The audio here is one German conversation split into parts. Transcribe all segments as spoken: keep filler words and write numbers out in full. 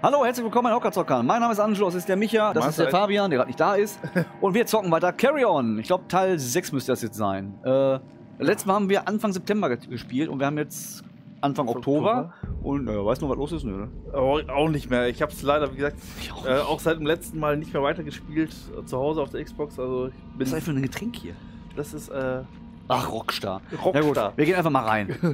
Hallo, herzlich willkommen bei Hockerzockern. Mein Name ist Angelo, das ist der Micha, das ist der Fabian, der gerade nicht da ist. Und wir zocken weiter Carry On. Ich glaube, Teil sechs müsste das jetzt sein. Äh, letztes Mal haben wir Anfang September gespielt und wir haben jetzt Anfang Oktober. Oktober. Und äh, weißt du noch, was los ist? Nö, ne? Oh, auch nicht mehr. Ich habe es leider, wie gesagt, auch, äh, auch seit dem letzten Mal nicht mehr weitergespielt. Äh, zu Hause auf der Xbox. Also ich bin Was ist einfach ein Getränk hier? Das ist, äh... Ach, Rockstar. Rockstar. Ja gut, wir gehen einfach mal rein. So.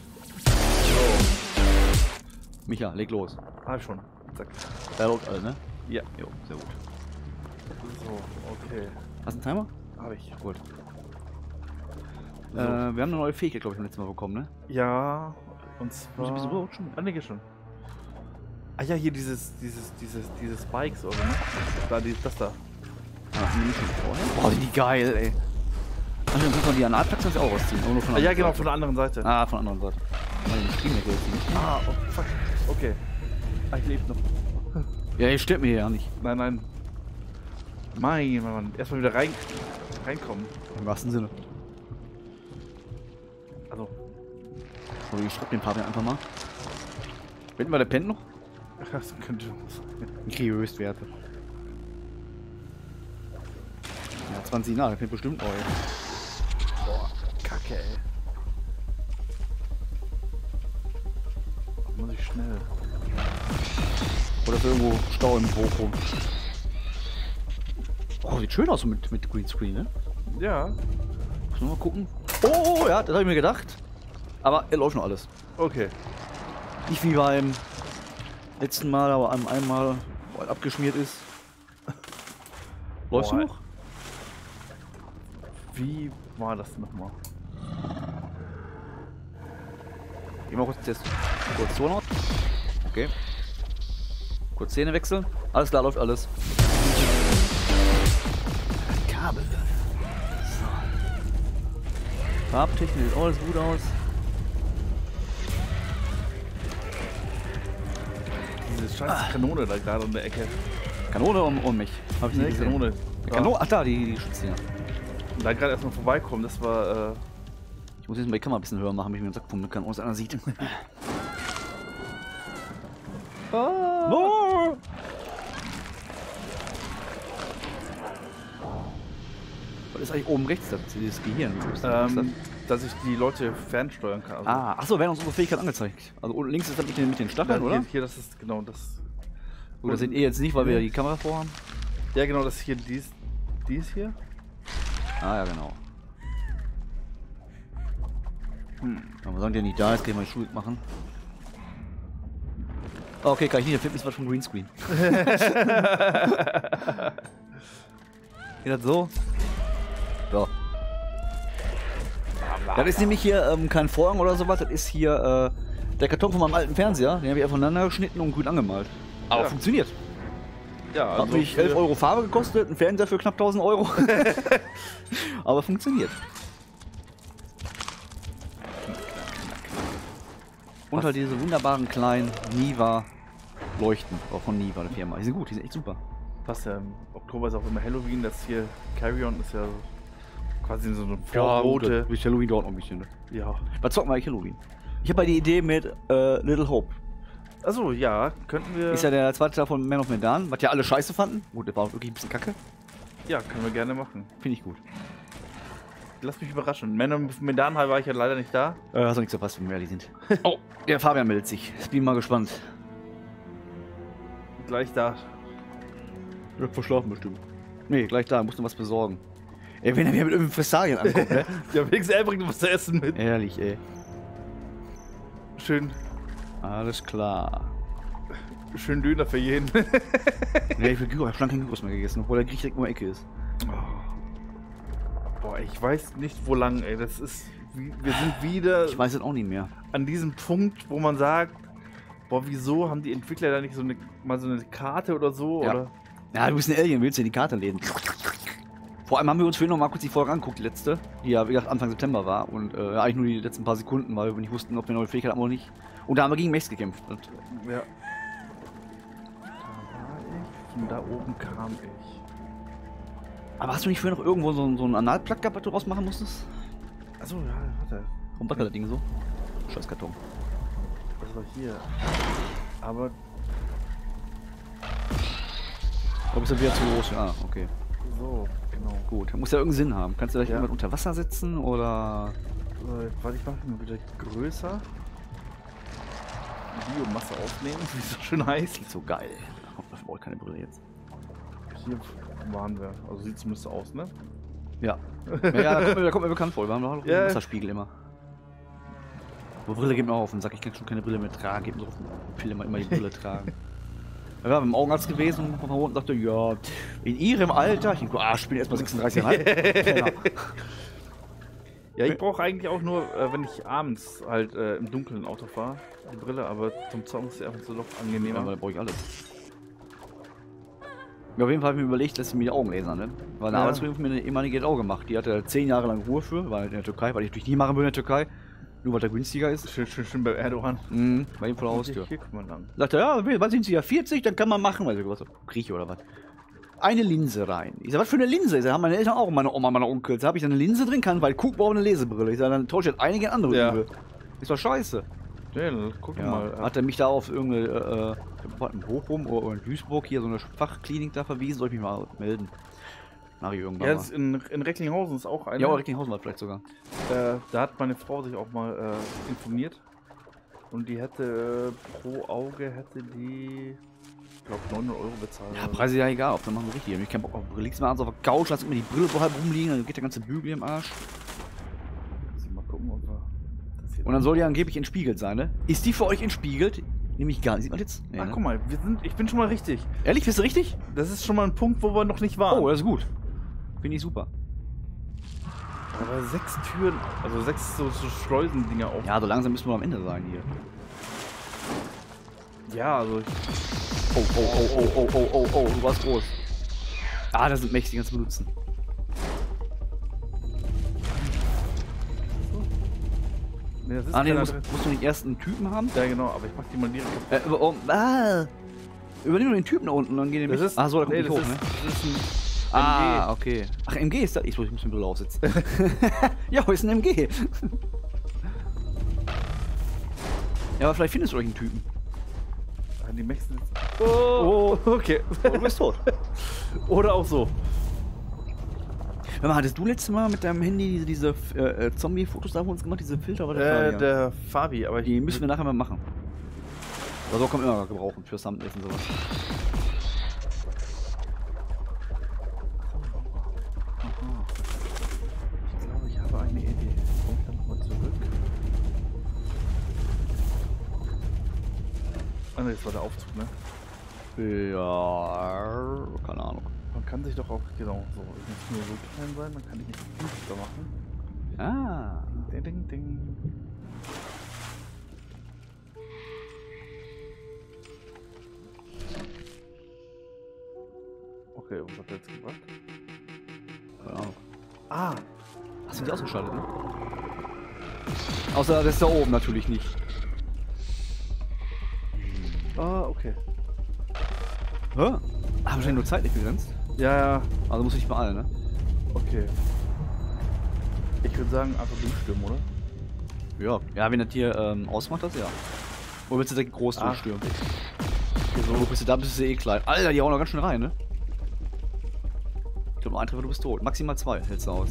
Micha, leg los. Ah, schon. Zack. Da läuft alles, ne? Ja. Jo, sehr gut. So, okay. Hast du einen Timer? Hab ich. Gut. So. Äh, wir haben eine neue Fähigkeit, glaube ich, beim letzten Mal bekommen, ne? Ja, und zwar... Bist du so schon? Ah, ne, geht schon. Ah ja, hier dieses, dieses, dieses, dieses Spikes, oder ne? Da, die, das da. Ah, die nicht schon vorher? Boah, sind die geil, ey. Ach, dann muss man die Analplax auch rausziehen, aber nur von der Ah, ja, anderen genau, Seite. von der anderen Seite. Ah, von der anderen Seite. Nein, die kriegen wir jetzt nicht. Ah, oh, fuck. Okay. Ah, ich lebe noch. Ja, ihr stirbt mir ja nicht. Nein, nein. Mein Mann, erstmal wieder rein, reinkommen. Im wahrsten Sinne. Also. So, ich schreib den Fabian einfach mal. Wetten wir, der pennt noch? Das könnte sein. Ich kriege Höchstwerte. Ja, zwanzig nach, der pennt bestimmt neu. Boah, Kacke, ey. Muss ich schnell. Oder ist da irgendwo Stau im Bochum? Oh, sieht schön aus so mit, mit Greenscreen, ne? Ja. Muss nur mal gucken. Oh, ja, das habe ich mir gedacht. Aber er läuft noch alles. Okay. Nicht wie beim letzten Mal, aber am einmal, wo er abgeschmiert ist. Läufst du noch? Wie war das nochmal? Geh mal kurz Test. Kurz Zonot. Okay. Kurz Szene wechseln. Alles klar, läuft alles. Kabel. So. Farbtechnik sieht alles gut aus. Diese scheiß Kanone da gerade um der Ecke. Kanone um, um mich. Hab ich Nee, nicht Kanone. gesehen. Kanone? Ach da, die, die Schutzdinger. Und da gerade erstmal vorbeikommen, das war, äh... Ich muss jetzt mal die Kamera ein bisschen höher machen, damit ich mir den Sack pumpen kann, ohne dass einer sieht. Ah. No! Was ist eigentlich oben rechts, das dieses Gehirn? Ähm, dass ich die Leute fernsteuern kann. Also Ah, achso, werden uns unsere Fähigkeit angezeigt. Also unten links ist das mit den, mit den Stacheln, hier, oder? hier, das ist genau das. Gut, das seht ihr jetzt nicht, weil wir die Kamera vorhaben. Ja, genau, das hier, dies, dies hier. Ah, ja, genau. Hm. Wenn wir sagen, der nicht da ist, kann ich mal die Schuhe machen. Oh, okay, kann ich nicht, der Film ist was vom Greenscreen. Geht das so? So. Das ist nämlich hier ähm, kein Vorhang oder sowas, das ist hier äh, der Karton von meinem alten Fernseher, den habe ich aufeinander geschnitten und grün angemalt. Aber ja. Funktioniert. Ja, also hat mich elf Euro Farbe gekostet, ein Fernseher für knapp tausend Euro. Aber funktioniert. Und halt diese wunderbaren kleinen Niva Leuchten, auch von Niva, der Firma. Die sind gut, die sind echt super. Passt ja, im Oktober ist auch immer Halloween, das hier Carry On ist ja quasi so eine Vorbote. Ja, bis Halloween dauert noch ein bisschen, ne? Ja. Was zocken wir eigentlich Halloween? Ich habe ja die Idee mit äh, Little Hope. Achso, ja, könnten wir... Ist ja der zweite Teil von Man of Medan, was ja alle scheiße fanden. Gut, der war wirklich ein bisschen kacke. Ja, können wir gerne machen. Finde ich gut. Lass mich überraschen. Man of Medan war ich ja leider nicht da. Äh, hast du nichts verpasst, wenn wir ehrlich sind. Oh, der Fabian meldet sich. Ich bin mal gespannt. Gleich da. Wird verschlafen bestimmt. Nee, gleich da, musst du was besorgen. Ey, wenn er mir mit irgendwelchen Fressalien anguckt, ne? Ja, wenigstens er bringt was zu essen mit. Ehrlich, ey. Schön. Alles klar. Schön Döner für jeden. Nee, ich will Gyros, ich hab schon keinen Gyros mehr gegessen, obwohl der Griech direkt nur Ecke ist. Oh. Boah, ich weiß nicht wo lang, ey. Das ist. Wir sind wieder. Ich weiß es auch nicht mehr. An diesem Punkt, wo man sagt, boah, wieso haben die Entwickler da nicht so eine, mal so eine Karte oder so? Ja. Oder? Ja, du bist ein Alien, willst du in die Karte lesen. Vor allem haben wir uns vorhin noch mal kurz die Folge angeguckt, die letzte, die ja wie gesagt Anfang September war und äh, eigentlich nur die letzten paar Sekunden, weil wir nicht wussten, ob wir eine neue Fähigkeit haben oder nicht. Und da haben wir gegen Mechs gekämpft. Und ja. Da war ich, von da oben kam ich. Aber hast du nicht vorher noch irgendwo so, so einen Analplug gehabt, was du rausmachen musstest? Achso, ja, warte. Warum wackelt das Ding so? Scheiß Karton. Das war hier. Aber Da bist du wieder zu groß. Ah, okay. So, genau. Gut, muss ja irgendeinen Sinn haben. Kannst du vielleicht Ja. jemand unter Wasser setzen oder. Äh, warte, ich mache mal wieder größer. Biomasse aufnehmen, wie es so schön heißt. Sieht so geil. Ich brauche keine Brille jetzt. Hier waren wir. Also sieht zumindest so aus, ne? Ja. Ja, ja da, kommt mir, da kommt mir bekannt vor. Wir haben doch Ja. einen Wasserspiegel immer. Aber Brille geht mir auch auf den Sack. Ich kann schon keine Brille mehr tragen. Geht mir so auf den Pille immer, immer die Brille tragen. Wir waren beim Augenarzt gewesen und von sagte, ja, in ihrem Alter. Ich denke, ah, ich bin erst mal sechsunddreißig Jahre alt. Ja, ich brauche eigentlich auch nur, äh, wenn ich abends halt äh, im Dunkeln Auto fahre, die Brille, aber zum Zocken ist sie einfach so doch angenehmer. Ja, aber da brauche ich alles. Ja, auf jeden Fall habe ich mir überlegt, dass ich mir die Augen lasern, ne? Weil eine Ja. Arbeitskollegin von mir eine ehemalige Auge gemacht. Die hatte zehn Jahre lang Ruhe für, war halt in der Türkei, weil ich natürlich nie machen würde in der Türkei. Nur weil der günstiger ist. Schön, schön, schön bei Erdogan. Mhm, bei ihm vor der Haustür. Hier, guck mal lang. Sagt er, ja, wann sind Sie ja vierzig, dann kann man machen. Weil ich was, Grieche oder was? Eine Linse rein. Ich sag, was für eine Linse? Ich sag, haben meine Eltern auch, meine Oma, meine Onkel. Da habe ich eine Linse drin, kann, weil guck, brauche eine Lesebrille. Ich sag, dann tausche ich jetzt einige andere Ja. übel. Ist doch scheiße. Ja, guck Ja. mal. Hat er mich da auf irgendeine, äh, äh, in Bochum oder in Duisburg hier so eine Fachklinik da verwiesen? Soll ich mich mal melden? Mach ich irgendwann Ja, mal. das in, in Recklinghausen ist auch eine. Ja, oder Recklinghausen war vielleicht sogar. Äh, da hat meine Frau sich auch mal äh, informiert. Und die hätte äh, pro Auge hätte die, ich glaube, neunhundert Euro bezahlt. Ja, Preise ja egal, ob dann machen wir richtig. Ich kann Bock auf Brille. Liegst mal abends auf der Couch, lass immer die Brille so halb rumliegen, dann geht der ganze Bügel im Arsch. Also mal gucken, ob wir das hier. Und dann soll die angeblich entspiegelt sein, ne? Ist die für euch entspiegelt? Nämlich gar nicht. Sieht man jetzt? Nee, Ah, ne? guck mal, wir sind, ich bin schon mal richtig. Ehrlich, bist du richtig? Das ist schon mal ein Punkt, wo wir noch nicht waren. Oh, das ist gut. Finde ich super. Aber sechs Türen, also sechs so, so Schleusendinger auf. Ja, so langsam müssen wir am Ende sein hier. Ja, also ich, Oh, oh, oh, oh, oh, oh, oh, oh, du warst groß. Ah, das sind mächtig, die kannst du benutzen. nee, das ist Ah, nee, du keiner musst, drin. musst du den ersten Typen haben? Ja, genau, aber ich mach die mal direkt. Äh, über, oh, ah, übernimm nur den Typen da unten, dann geht der Das nicht. ist, Ah, so, da kommt nee, nicht das hoch, ist, ne? das ist ein Ah, okay. Ach, M G ist da. Ich muss mit Brille aufsitzen. Ja, wo ist ein M G? Ja, aber vielleicht findest du euch einen Typen. Ah, die Mechs sind jetzt. Oh, okay. Oh, du bist tot. Oder auch so. Hör mal, hattest du letztes Mal mit deinem Handy diese, diese äh, Zombie-Fotos da von uns gemacht, diese Filter? Oder Äh, der, der Fabi, aber ich. die müssen wir nachher mal machen. Aber so kann man immer gebrauchen für Thumbnails und sowas. Ich glaube, ich habe eine Idee. Komm ich dann nochmal zurück. Ah, ne, das war der Aufzug, ne? Ja, keine Ahnung. Man kann sich doch auch, genau, so, ich muss nur so klein sein, dann kann ich nicht fünfter machen. Ah. Ding, ding, ding. Okay, und was hat er jetzt gemacht? Keine Ahnung. Ah! Hast du die ausgeschaltet, ne? Außer das ist da oben natürlich nicht. Ah, okay. Hä? Ah, wahrscheinlich nur zeitlich begrenzt. Ja, ja, Also muss ich mal alle, ne? okay. Ich würde sagen, einfach durchstürmen, oder? Ja. Ja, wenn das hier ähm, ausmacht, das ja. Oder willst du direkt groß Ah. durchstürmen? So, bist du da, bist du eh klein. Alter, die hauen noch ganz schön rein, ne? Ich glaube, ein Treffer, du bist tot. Maximal zwei hältst du aus.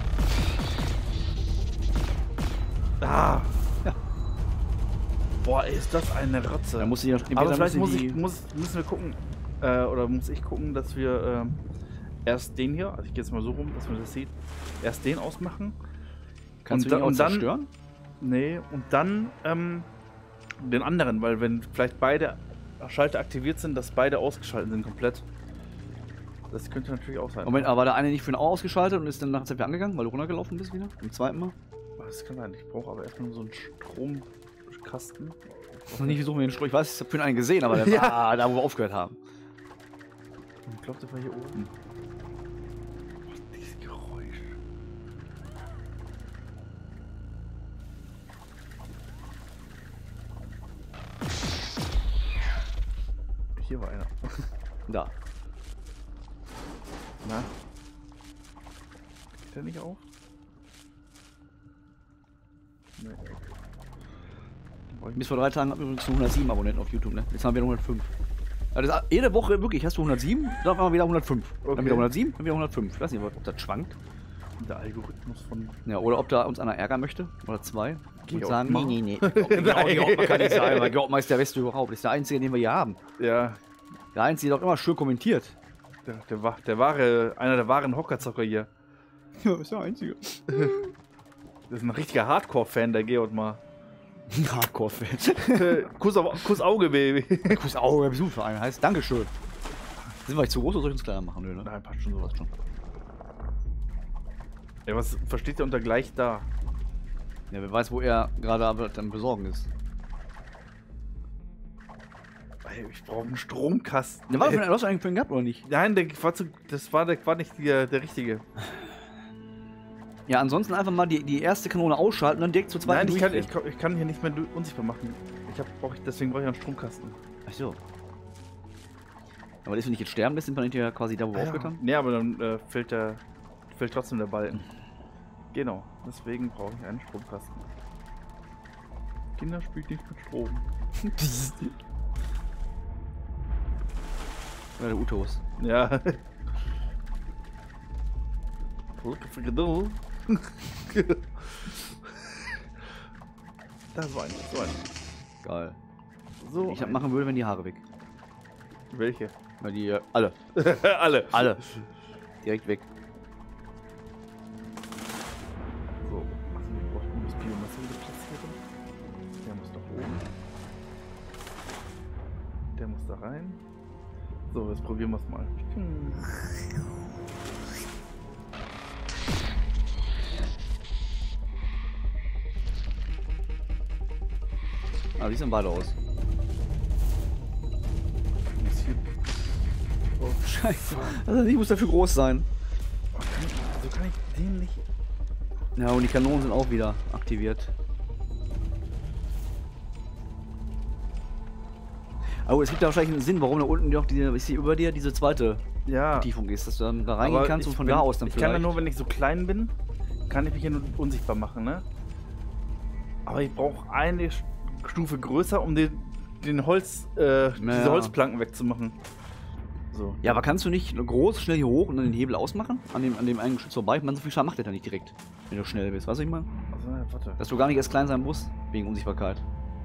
Ah! Ja. Boah, ey, ist das eine Rotze. Dann musst du ja entweder Aber vielleicht muss müssen die- ich, muss, müssen wir gucken, äh, oder muss ich gucken, dass wir ähm, erst den hier, also ich gehe jetzt mal so rum, dass man das sieht, erst den ausmachen. Kannst und du ihn da- auch und dann- zerstören? Nee, und dann ähm, den anderen, weil wenn vielleicht beide Schalter aktiviert sind, dass beide ausgeschaltet sind komplett. Das könnte natürlich auch sein. Moment, aber war der eine nicht für ein Au ausgeschaltet und ist dann nach der Zeit wieder angegangen, weil du runtergelaufen bist wieder? Im zweiten Mal? Das kann sein, ich brauche aber erstmal so einen Stromkasten. Ich noch nicht versuchen, den Strom. Ich weiß, ich habe für einen gesehen, aber der Ja. war da, wo wir aufgehört haben. Ich glaube, der war hier oben. Was ist dieses Geräusch? Hier war einer. Da. Na? Geht der nicht auf? Nee. Bis vor drei Tagen hatten wir übrigens nur hundertsieben Abonnenten auf YouTube, ne? Jetzt haben wir hundertfünf. Ja, das ist jede Woche wirklich, hast du hundertsieben, dann auf einmal wieder hundertfünf. Okay. Dann wieder hundertsieben, dann wieder hundertfünf. Ich weiß nicht, ob das schwankt. Der Algorithmus von... Ja, oder ob da uns einer ärgern möchte. Oder zwei. Geh Und auf sagen, mal. nee, nee, nee. Georg kann nicht sein, weil Georg ist der Beste überhaupt. Das ist der einzige, den wir hier haben. Ja, Der einzige, der auch immer schön kommentiert. der, der, war, der wahre, einer der wahren Hockerzocker hier. Ja, ist der einzige. Das ist ein richtiger Hardcore-Fan, der Georg mal. Hardcore-Fan. Kuss, auf, Kuss Auge, Baby. Kuss Auge, Besuchverein heißt Dankeschön. Sind wir nicht zu groß oder soll ich uns kleiner machen? Nö, ne? Nein, passt schon sowas schon. Ja, was versteht ihr unter gleich da? Ja, wer weiß, wo er gerade aber am Besorgen ist. Ey, ich brauche einen Stromkasten. Der war doch, du hast eigentlich vorhin gehabt, oder nicht? Nein, der war zu, das war, der war nicht der, der richtige. Ja, ansonsten einfach mal die, die erste Kanone ausschalten und dann direkt zur zweiten. Nein, ich kann, ich, kann- ich kann hier nicht mehr du- unsichtbar machen. Ich hab, brauch ich, deswegen brauche ich einen Stromkasten. Ach so. Aber das, wenn ich jetzt sterben lässt, sind wir nicht ja quasi da, wo wir Ja, aufgehört haben? nee, aber dann äh, fällt, der, fällt trotzdem der Balken. Genau, deswegen brauche ich einen Stromkasten. Kinder spielt nicht mit Strom. Ja, der Utos. Ja. Look for Geduld. Da so ein, so ein. Geil. So. Ich das machen würde, wenn die Haare weg. Welche? Weil die, äh, alle. Alle. Alle. Direkt weg. So. Achso, wir brauchen das Biomasse wieder platzieren. Der muss nach oben. Der muss da rein. So, jetzt probieren wir es mal. Hm. Ah, die sehen beide aus. Muss hier. Oh, Scheiße. Also die muss dafür groß sein. oh, kann ich, so kann ich den nicht. Ja, und die Kanonen sind auch wieder aktiviert. Aber es gibt ja wahrscheinlich einen Sinn, warum da unten noch diese, ist hier über dir diese zweite Ja. Vertiefung ist, dass du dann da reingehen Aber kannst ich und von bin- da aus dann Ich vielleicht. kann ja nur, wenn ich so klein bin, kann ich mich hier nur unsichtbar machen, ne? Aber ich brauche eine Sch- Stufe größer, um den, den Holz, äh, diese Naja. Holzplanken wegzumachen. So. Ja, aber kannst du nicht groß, schnell hier hoch und dann den Hebel ausmachen? An dem, an dem einen Geschütz vorbei? Ich meine, so viel Schaden macht der dann nicht direkt, wenn du schnell bist. Weißt du, was ich meine? Also, ja, warte. Dass du gar nicht erst klein sein musst, wegen Unsichtbarkeit.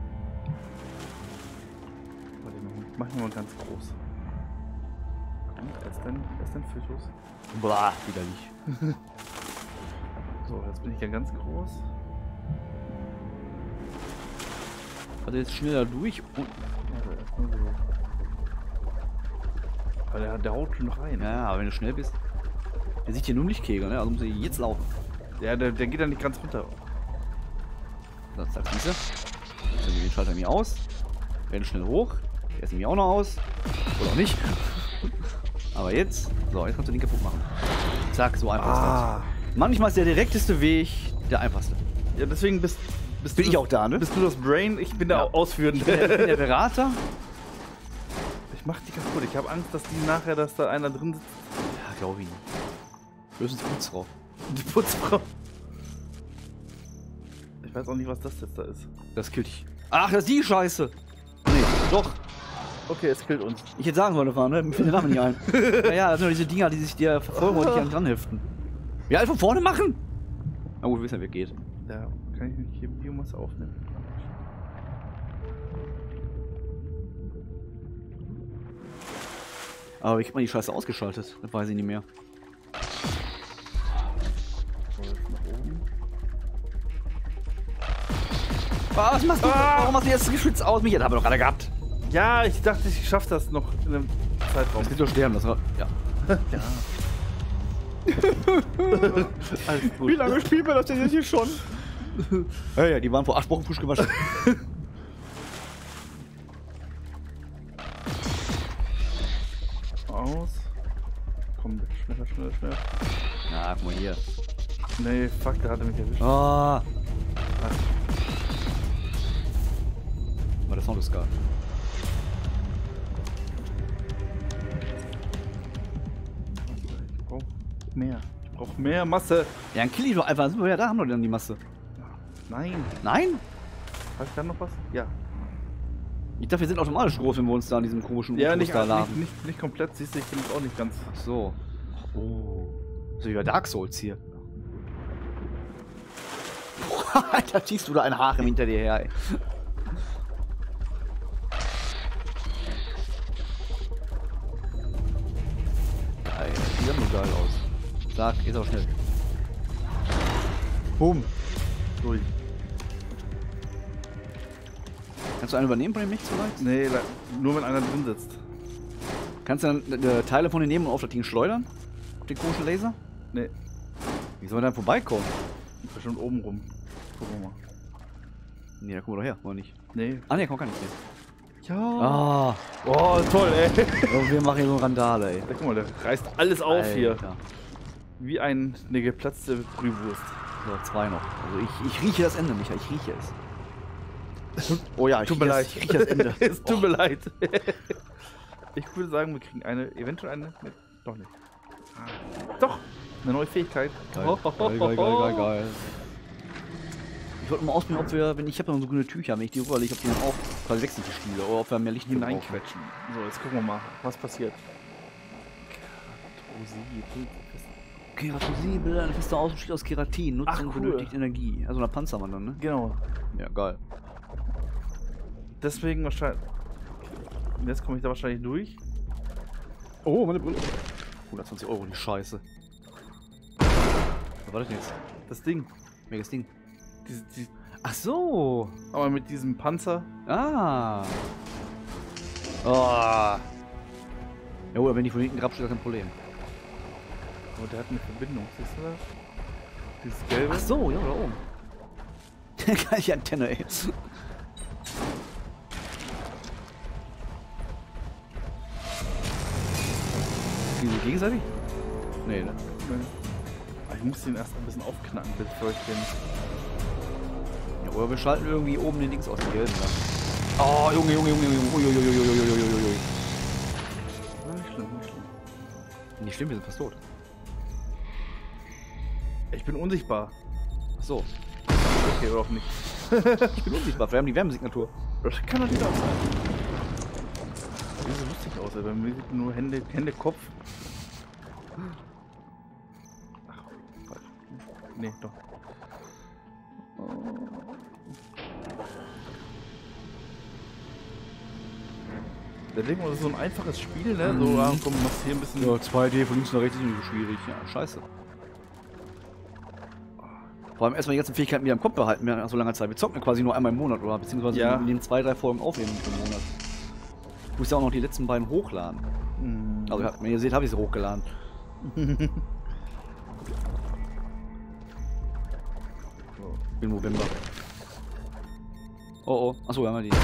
Warte mal, mach ihn mal ganz groß. Komm, erst dein, erst dein Fötus. Boah, widerlich. So, jetzt bin ich ja ganz groß. Also jetzt schneller durch und. Warte, erstmal so. Aber der, der haut schon noch rein. Ja, aber wenn du schnell bist. Der sieht hier nur nicht Kegel, ne? Also muss er jetzt laufen. Ja, der, der geht ja nicht ganz runter. Das sagt diese. Jetzt nehmen wir den Schalter mir aus. Werden schnell hoch. Der ist nämlich auch noch aus. Oder auch nicht. Aber jetzt. So, jetzt kannst du den kaputt machen. Zack, so einfach ist Ah. das. Manchmal ist der direkteste Weg der einfachste. Ja, deswegen bist, bist Bin du ich das- auch da, ne? Bist du das Brain? Ich bin der Ja. Ausführende. Der, der Berater. Ich mach die kaputt. Ich habe Angst, dass die nachher, dass da einer drin sitzt. Ja, glaube ich nicht. Höchstens Putz drauf. Die Putzfrau. Ich weiß auch nicht, was das jetzt da ist. Das killt dich. Ach, das ist die Scheiße. Nee, doch. Okay, es killt uns. Ich hätte sagen sollen, fahren, ne? Mir fällt der Name nicht ein. Naja, das sind doch diese Dinger, die sich dir verfolgen und dich an dran heften. Ja, einfach vorne machen! Na gut, wir wissen ja, wer geht. Da kann ich nicht hier Biomasse aufnehmen. Aber wie kriegt man die Scheiße ausgeschaltet? Das weiß ich nicht mehr. So, jetzt nach oben. Ah, was machst du? Warum machst du jetzt geschützt aus? Mich, das haben wir doch gerade gehabt. Ja, ich dachte, ich schaff das noch in einem Zeitraum. Das wird doch sterben, das war. Ja. Ja. Alles gut. Wie lange spielen wir das denn jetzt hier schon? Ja, ja, die waren vor acht Wochen frisch gewaschen. Aus. Komm, schneller, schneller, schneller. Na, guck mal hier. Nee, fuck, da hat er mich erwischt. Ah. Was? War der Sound ist geil. Ich brauch mehr. Ich brauch mehr Masse. Ja, dann kill ich doch einfach. Sind wir ja da, haben wir dann die Masse. Nein. Nein? Hast du da noch was? Ja. Ich dachte, wir sind automatisch groß, wenn wir uns da in diesem komischen Ja, nicht, da nicht, laden. nicht, nicht komplett, siehst du, ich bin jetzt auch nicht ganz. Ach so. Oh. So wie bei Dark Souls hier. Da ziehst du da ein Harem hinter dir her, ey. Geil. Die sehen so geil aus. Sag, geht auch schnell. Boom. Durch. Kannst du einen übernehmen von dem nicht so leicht? Nee, le- nur wenn einer drin sitzt. Kannst du dann äh, Teile von denen nehmen und auf das Ding schleudern? Auf den komischen Laser? Nee, Wie soll man dann vorbeikommen? bestimmt oben rum. Gucken wir mal. Nee, da kommen wir doch her, oder nicht? Nee. Ah, nee, komm, kann nicht mehr. Ja. Ah, Oh, toll, ey. oh, wir machen hier so eine Randale, ey. Ja, guck mal, der reißt alles auf hier. Alter. Wie ein, eine geplatzte Brühwurst. So, zwei noch. Also ich, ich rieche das Ende, Micha, ich rieche es. Oh ja, ich Tut mir rieche leid. das, ich rieche das Ende. Es tut mir leid. Ich würde sagen, wir kriegen eine, eventuell eine. Nee, doch nicht. Ah, doch, eine neue Fähigkeit. Geil, geil, geil, geil, geil, geil. Ich wollte mal ausprobieren, ob wir, wenn ich habe noch so grüne Tücher, wenn ich die rüberlege, ob die dann auch quasi wechseln die Spiele oder ob wir mehr Licht Hineinquetschen. So, jetzt gucken wir mal, was passiert. Keratosibel, ein fester Ausschnitt aus Keratin, nutzt Ach, und cool. benötigt Energie. Also ein Panzermann dann, ne? Genau. Ja, geil. Deswegen wahrscheinlich. Jetzt komme ich da wahrscheinlich durch. Oh, meine Brille. hundertzwanzig Euro, die Scheiße. Was war das denn jetzt? Das Ding. Welches Ding? Diese, die, Ach so. aber mit diesem Panzer. Ah. Oh. Ja, oder wenn die von hinten grabst, ist kein Problem. Aber der hat eine Verbindung, siehst du das? Dieses gelbe. Ach so, ja, da oben. Gleiche Antenne, ey. Spielen die gegenseitig? Nee, ne? Ah, ich muss den erst ein bisschen aufknacken, bevor ich den. Ja, oder wir schalten irgendwie oben den Dings aus dem Gelben da. Oh, Junge, Junge, Junge, Junge. Uiuiuiuiuiuiui. Ah, nicht schlimm, nicht schlimm. Nicht schlimm, wir sind fast tot. Ich bin unsichtbar. Ach so. Okay, oder auch nicht. Ich bin unsichtbar, wir haben die Wärmesignatur. Das kann doch nicht auch sein. Das sieht so lustig aus, ey. Bei mir sieht nur Hände, Hände, Kopf. Ach, falsch. Nee, doch. Der Ding, das ist so ein einfaches Spiel, ne? So, Mhm. ah, komm, machst hier ein bisschen. Ja, zwei D von links nach rechts ist nicht so schwierig. Ja, scheiße. Vor allem erstmal die ganzen Fähigkeiten wieder im Kopf behalten, mehr nach so langer Zeit. Wir zocken quasi nur einmal im Monat, oder? Beziehungsweise Ja. in den zwei, drei Folgen aufnehmen im Monat. Ich muss ja auch noch die letzten beiden hochladen. Mhm. Also, wenn ihr seht, habe ich sie hochgeladen. So. Im November. Oh oh. Achso, wir haben ja die.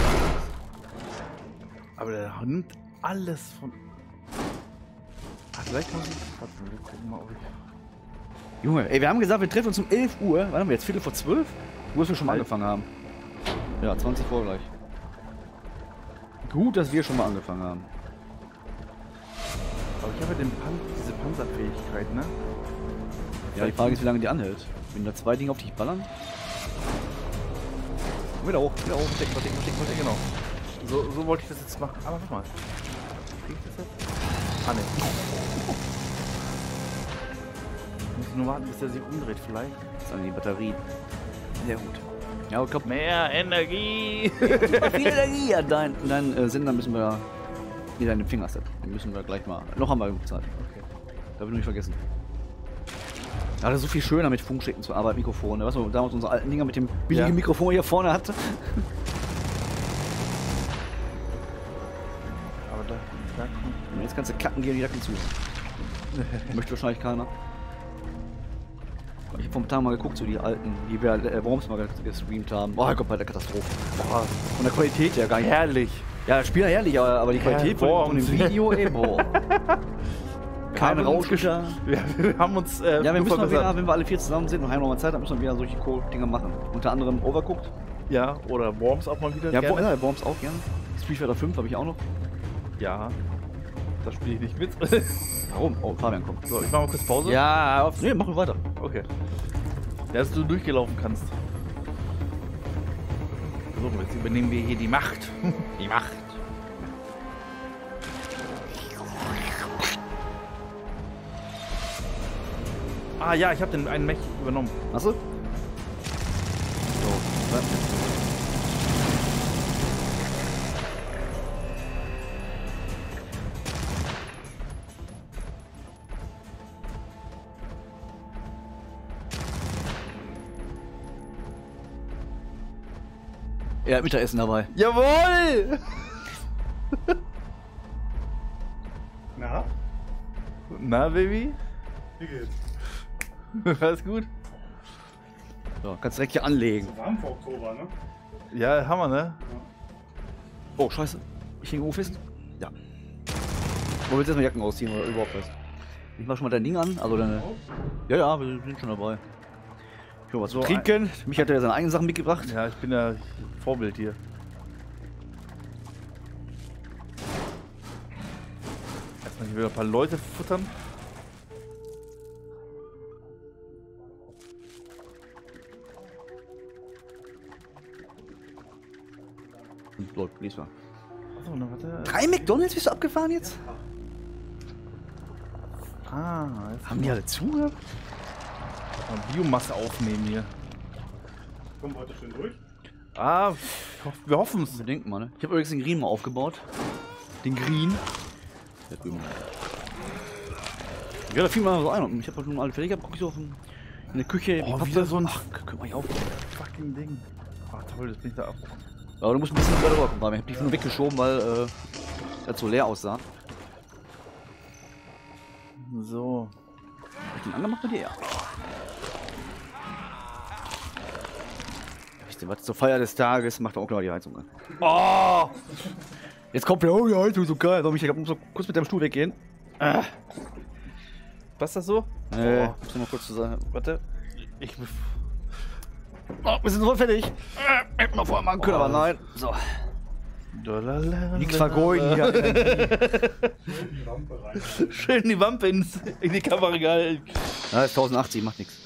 Aber der nimmt alles von. Ach, vielleicht muss ich. Warte mal, wir gucken mal, ob ich. Junge, ey, wir haben gesagt, wir treffen uns um elf Uhr. Wann haben wir jetzt? Viertel vor zwölf? Wo wir schon mal Elf. angefangen haben. Ja, zwanzig vor gleich. Gut, dass wir schon mal angefangen haben. Aber ich habe ja den Pan diese Panzerfähigkeit, ne? Ja, die Frage ist, wie lange die anhält. Wenn da zwei Dinge auf dich ballern. Wieder hoch, wieder hoch, verstecken, verstecken, verstecken, Ja, verstecken. genau. So, so wollte ich das jetzt machen. Aber warte mal. Krieg ich das jetzt? Ah, ne. Ich muss nur warten, bis der sich umdreht, vielleicht. Das ist an die Batterie. Sehr gut. Ja, ich glaube, Mehr Energie! viel Energie an deinen dein, äh, Sender müssen wir. Nee, deine Finger hast du. Den müssen wir gleich mal. Noch haben wir genug Zeit. Okay. Darf ich nur nicht vergessen. Ja, das ist so viel schöner mit Funkschicken zu arbeiten, Mikrofone. Weißt du, damals unsere alten Dinger mit dem billigen Ja. Mikrofon hier vorne hatte. Aber da, da kommt. Und jetzt kannst du kacken gehen, die Jacken zu. Möchte wahrscheinlich keiner. Ich hab vor ein paar Tagen mal geguckt, so die alten, die wir äh, Worms mal gestreamt haben. Boah, Gott, bei der Katastrophe. Boah, von der Qualität her gar nicht. Herrlich! Ja, das Spiel ja herrlich, aber, aber die Qualität von, von dem Worms. Video, ey, boah. Kein haben uns Rauschgitter. Ja, wir haben uns. Äh, Ja, wir nur müssen mal verbessert. wieder, wenn wir alle vier zusammen sind und haben noch mal Zeit, dann müssen wir wieder solche Dinger machen. Unter anderem Overcooked. Ja, oder Worms auch mal wieder. Ja, gerne. Wo, ja Worms auch gerne. Street Fighter fünf habe ich auch noch. Ja. Da spiele ich nicht mit. Warum? Oh, Fabian kommt. So, ich mach mal kurz Pause. Ja, auf, nee, machen wir weiter. Okay. Ja, dass du durchgelaufen kannst. So, jetzt übernehmen wir hier die Macht. Die Macht. Ah ja, ich habe den einen Mech übernommen. Achso? So, warte. Er hat Mittagessen dabei. Jawohl! Na? Na, Baby? Wie geht's? Alles gut? So, kannst direkt hier anlegen. Warm vor Oktober, ne? Ja, Hammer, ne? Oh, scheiße. Ich hänge irgendwo fest. Ja. Wo willst du erstmal Jacken ausziehen oder überhaupt was? Ich mach schon mal dein Ding an. Also deine. Ja, ja, wir sind schon dabei. Ich will was zu So, trinken. Mich hat ja seine eigenen Sachen mitgebracht. Ja, ich bin ja Vorbild hier. Erstmal hier wieder ein paar Leute futtern. Lol, lies mal. Achso, na warte. Drei McDonalds bist du abgefahren jetzt? Ah, jetzt Haben die alle zu? mal Biomasse aufnehmen hier. Kommen wir heute schön durch? Ah, wir hoffen es. Wir denken mal, ne? Ich habe übrigens den Green mal aufgebaut. Den Green. Der drüben. Ja, da fiel mir so ein. Und ich habe halt nun alle fertig gehabt. Guck ich so auf in der Küche. Oh, Pappe. wieder so ein Ach, guck mal hier auf. fucking Ding. Ach toll, das bin ich da ab. Aber du musst ein bisschen weiter rüberkommen, weil ich hab die nur weggeschoben, weil äh, das so leer aussah. So. Hab ich den angemacht bei dir? Ja. Wisst ihr was? Zur Feier des Tages macht er auch noch die Heizung an. Oh! Jetzt kommt der, oh, die Heizung ist so geil. Soll ich muss so kurz mit deinem Stuhl weggehen? Ah. Passt das so? Äh, Oh. muss ich mal kurz zu sagen. Warte. Ich. Oh, wir sind so fertig. Äh, hätten wir vorher machen können, aber nein. So. Nichts vergeuden hier. Schön die Rampe rein. Schön die Wampe ins, in die Kamera gehalten. Ja, ist tausendachtzig, macht nichts.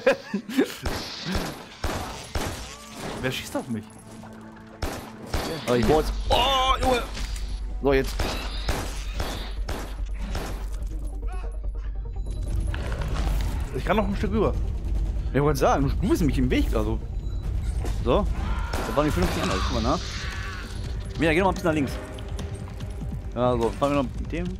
Wer schießt auf mich? Aber ich wollte. Oh, Junge! So, jetzt. Ich kann noch ein Stück rüber. Ich wollte sagen, du bist nämlich im Weg, also. So. Da waren die fünfzig an, also guck mal nach. Ja, geh noch mal ein bisschen nach links. Ja, so, fahren wir noch mit dem.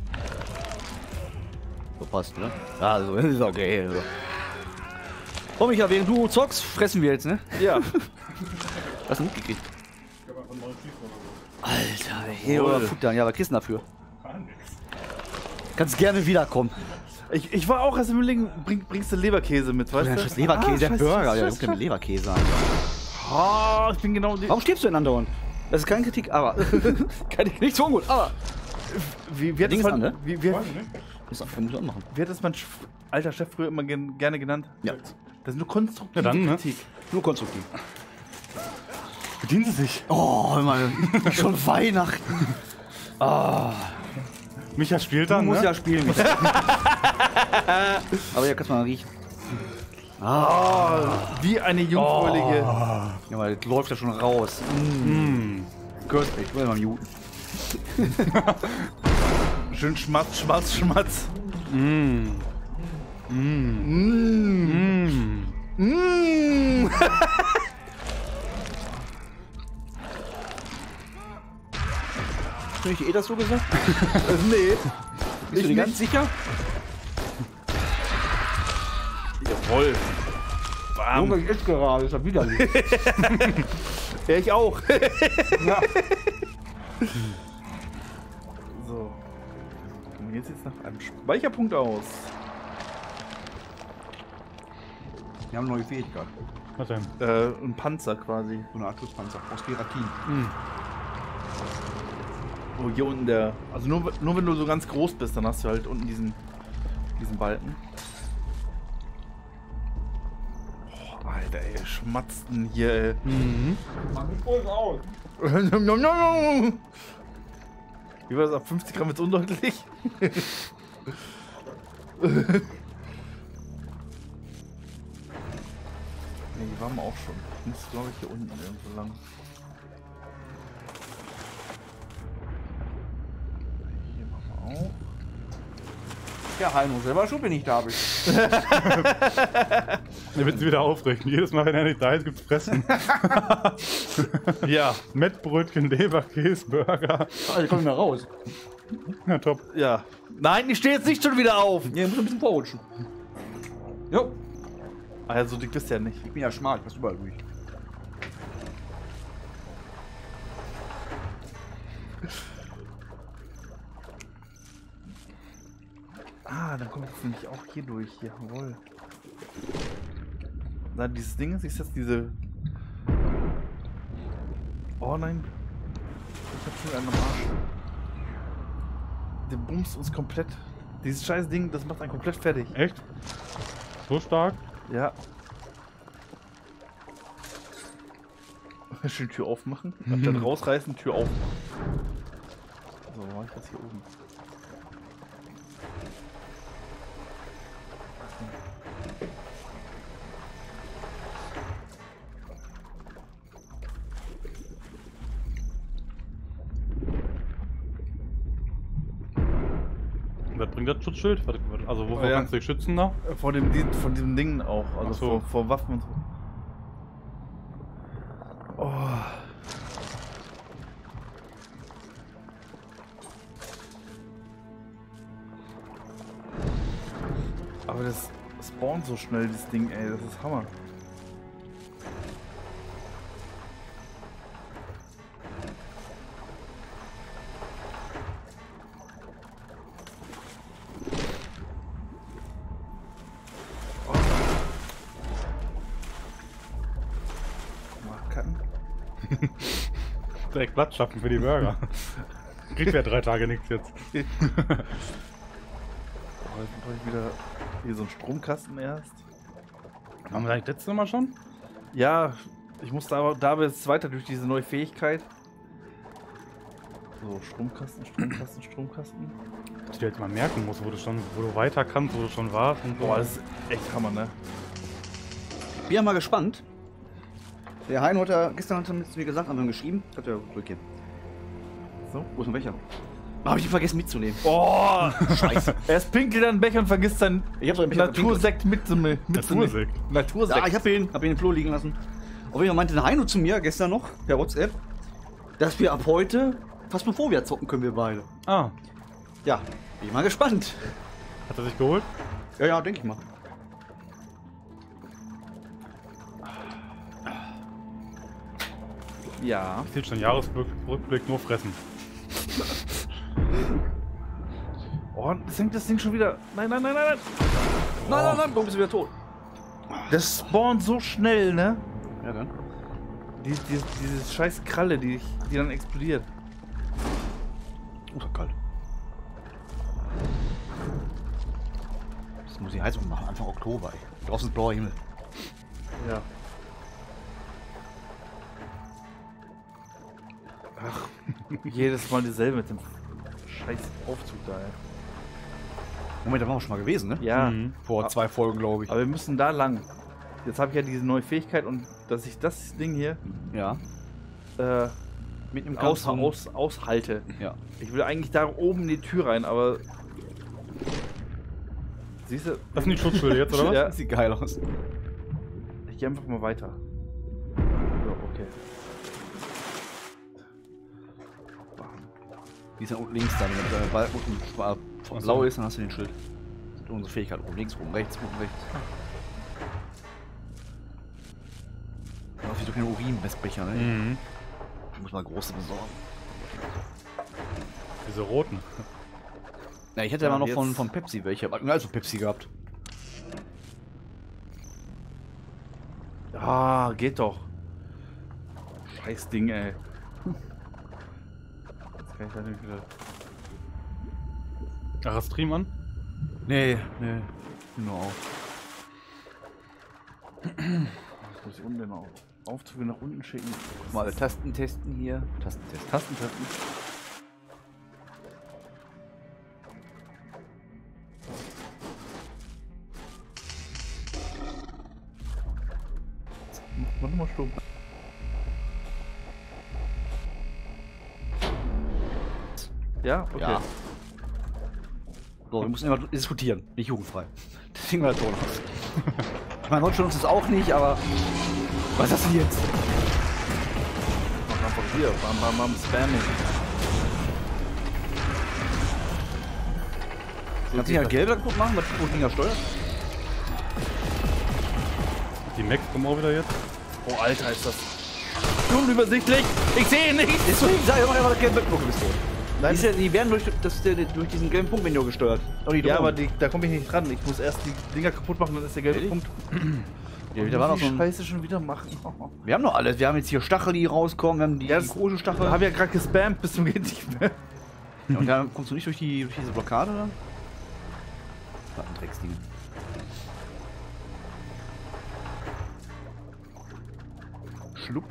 So passt, ne? Ja, so, das ist okay. So. Komm, Micha, während du zockst, fressen wir jetzt, ne? Ja. Hast du mitgekriegt? Ich hab einfach einen neuen Schießpulver. Alter, hey, oder Futtern. Ja, was kriegst du denn dafür? Gar nichts. Kannst gerne wiederkommen. Ich, ich war auch erst im Überlegen, bring, bringst du Leberkäse mit, weißt Ja, du? scheiß Leberkäse, Ah, der scheiß- Burger. Ja, scheiß- du musst ja mit Leberkäse an. Ah, ich bin genau die. Warum stirbst du denn andauernd? Das ist keine Kritik, aber. keine, nicht so ungut, aber. Wie, wie, hat Ding das ist an, mein, ne? wie, wie, Weiß ich nicht. Das muss ich auch machen. wie hat das mein Sch- alter Chef früher immer gen, gerne genannt? Ja. Das ist nur konstruktive Ja, dann, ne? Kritik. Nur konstruktiv. Bedienen Sie sich. Oh, hör mal, schon Weihnachten. Micha spielt Du dann, musst ne? ja spielen. Micha. Aber ja, kannst mal riechen. Oh, wie eine jungfräuliche. Ja, weil das läuft ja schon raus. Mm. Köstlich, ich will mal muten. Schön Schmatz, Schmatz, Schmatz. Mm. Mm. Mm. Mm. Hast du nicht eh das so gesagt? Nee. Bist du dir ganz sicher? Jawohl. Bam. Junge, ich esse gerade, ist ja widerlich. Ja, ich auch. Ja. So. Und jetzt jetzt nach einem Speicherpunkt aus. Wir haben eine neue Fähigkeit. Was denn? Äh, ein Panzer quasi. So eine Art Schutzpanzer aus Keratin. Oh, hier unten der. Also nur, nur wenn du so ganz groß bist, dann hast du halt unten diesen, diesen Balken. Oh, Alter, ey, schmatzten hier, ey. Mhm. aus. Wie war das? Ab fünfzig Gramm jetzt undeutlich? Ne, die waren wir auch schon. Ich muss, glaube ich, hier unten irgendwo lang. Ja, Heino, selber schon, wenn ich da bin. Der wird sich wieder aufregen. Jedes Mal, wenn er nicht da ist, gibt's Fressen. Ja. Mettbrötchen, Leber, Käse, Burger. Also, komm ich mal raus. Ja, top. Ja. Nein, ich stehe jetzt nicht schon wieder auf. Ja, ich muss ein bisschen vorrutschen. Jo. Also, dick bist du ja nicht. Ich bin ja schmal, ich passe überall durch. Ah, dann kommt jetzt nämlich auch hier durch. Jawohl. Na, dieses Ding ist jetzt diese... Oh nein. Ich hab schon einen am Arsch. Der bumst uns komplett. Dieses scheiß Ding, das macht einen komplett fertig. Echt? So stark? Ja. Schön Tür aufmachen. Anstatt rausreißen, Tür aufmachen. So, mach ich das hier oben. Was bringt das Schutzschild? Warte, warte, Also wovor Oh, ja. kannst du dich schützen da? Vor dem, Di- von diesem Ding auch. Also Ach so. vor, vor Waffen und so. Oh. Aber das spawnt so schnell, das Ding, ey. Das ist Hammer. Direkt Platz schaffen für die Burger. Kriegt wer drei Tage nichts jetzt. Oh, jetzt brauche ich wieder hier so einen Stromkasten erst. Haben wir eigentlich letztes Mal schon? Ja, ich musste aber da jetzt weiter durch diese neue Fähigkeit. So, Stromkasten, Stromkasten, Stromkasten. Dass du dir jetzt mal merken musst, wo du schon, wo du weiter kannst, wo du schon warst und so. Boah, das ist echt Hammer, ne? Bin ja mal gespannt. Der Heino hat ja gestern hat er mit mir gesagt, haben wir geschrieben. Hat er zurückgehen. So. Wo ist denn welcher? Ah, hab ich vergessen mitzunehmen. Oh, Scheiße. erst pinkelt er einen Becher und vergisst sein Ich hab so einen Becher Natursekt mitzunehmen. Natursekt. Natursekt. Ja, ich hab ihn, hab ihn im Flur liegen lassen. Auf jeden Fall meinte der Heino zu mir gestern noch, per WhatsApp, dass wir ab heute Phasmophobia zocken können, wir beide. Ah, Ja, bin ich mal gespannt. hat er sich geholt? Ja, ja, denke ich mal. Ja. Ich sehe schon Jahresrückblick nur fressen. Oh, jetzt hängt das Ding schon wieder. Nein, nein, nein, nein, nein. Nein, nein, nein, du bist wieder tot. Das spawnt so schnell, ne? Ja, dann. Die, die, diese scheiß Kralle, die, die dann explodiert. Oh, ist kalt. Das muss die Heizung machen, Anfang Oktober. Ey. Draußen ist blauer Himmel. Ja. Ach, jedes Mal dieselbe mit dem scheiß Aufzug da, ey. Moment, da waren wir schon mal gewesen, ne? Ja, Mhm. Vor zwei Folgen, glaube ich. aber wir müssen da lang. Jetzt habe ich ja diese neue Fähigkeit und dass ich das Ding hier Ja. äh, Mit dem aus, Kampf- aus, aushalte. Ja. Ich will eigentlich da oben in die Tür rein, aber... Siehst du? Das sind die Schutzschilde jetzt, oder was? Ja. Sieht geil aus. Ich gehe einfach mal weiter. So, okay. Die ist ja unten links da, wenn der Ball unten schwarz- blau ist, dann hast du den Schild. Das ist unsere Fähigkeit. Oben links, oben rechts, oben rechts. Da ist doch kein Urinmessbecher, ne? Mhm. Ich muss mal große besorgen. Diese roten. Ja, ich hätte Ja, aber noch jetzt- von, von Pepsi welche. Ich hab also Pepsi gehabt. Ah, geht doch. Scheiß Ding, ey. Jetzt kann ich da nicht wieder... Ach, hast Stream an? Nee, nee. Nur auf. Jetzt muss ich unten den auf. Aufzüge nach unten schicken. Mal alle Tasten testen hier. Tastentest. Tasten treffen. Mach mal stumm. Ja, okay. Ja. So, wir müssen immer diskutieren, nicht jugendfrei. Deswegen war der Ton aus. Ich meine, Notch uns das auch nicht, aber. Was ist das denn jetzt? Mach einfach hier, bam, bam, bam, Spamming. Kannst du ja gelb kaputt machen, was die Dinger steuert? Die Max kommen auch wieder jetzt. Oh, Alter, ist das unübersichtlich. Ich sehe ihn nicht. Ist so, ich sag immer, immer gelbe Blöcke bist du. Nein, Die, ist ja, die werden durch, das, durch diesen gelben Punkt Menü gesteuert. Oh, die ja, Drohnen. aber die, da komme ich nicht dran. Ich muss erst die Dinger kaputt machen, dann ist der gelbe Ehrlich? Punkt. Ja, Und da war noch die so ein, Scheiße schon wieder machen. Oh. wir haben noch alles. Wir haben jetzt hier Stachel, die rauskommen. Wir haben die, Ja, die das- große Stachel. Ich habe ja gerade gespammt, bis zum geht nicht mehr. Ja, und da kommst du nicht durch, die, durch diese Blockade dann? Was ein Drecksding. Schlupp.